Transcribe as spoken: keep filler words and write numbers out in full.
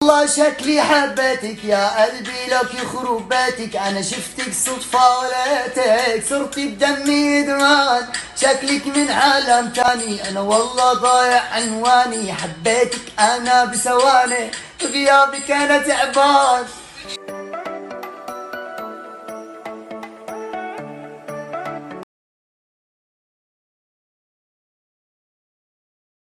والله شكلي حبيتك يا قلبي لك يخرب بيتك، انا شفتك صدفة ولقيتك صرتي بدمي ادمان، شكلك من عالم تاني انا والله ضايع عنواني، حبيتك انا بثواني بغيابك انا تعبان.